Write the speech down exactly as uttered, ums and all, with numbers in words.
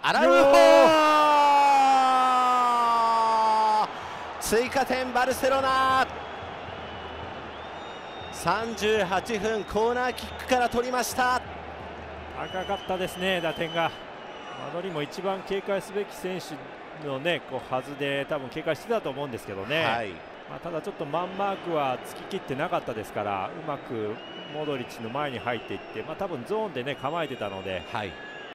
アラウホ追加点バルセロナ。さんじゅうはちふんコーナーキックから取りました。 高かったですね、打点が。マドリも一番警戒すべき選手のねこうはずで多分警戒してたと思うんですけどね、はい、まあ、ただちょっとマンマークは突き切ってなかったですから、うまくモドリッチの前に入っていって、まあ、多分ゾーンでね構えてたので、はい、